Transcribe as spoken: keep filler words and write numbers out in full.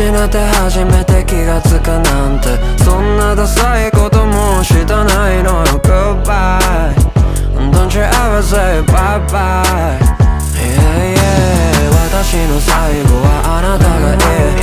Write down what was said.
失って初めて気がつくなんて、そんなダサいこともしたないのよ。 Goodbye Don't you ever say bye bye、yeah, yeah、 私の最後はあなたがいい。